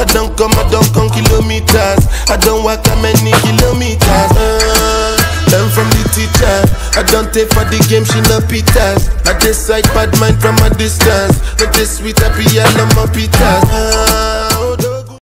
don't come kilometers. I don't walk how many kilometers. Learn from the teacher. I don't take for the game, she no pitas. I decide bad mind from a distance. But this sweet happy, I love my pitas.